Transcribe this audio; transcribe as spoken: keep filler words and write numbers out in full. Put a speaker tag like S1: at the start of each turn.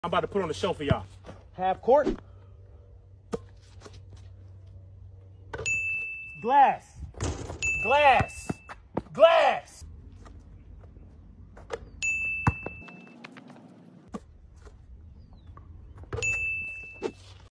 S1: I'm about to put on the show for y'all.
S2: Half court.
S1: Glass. Glass. Glass.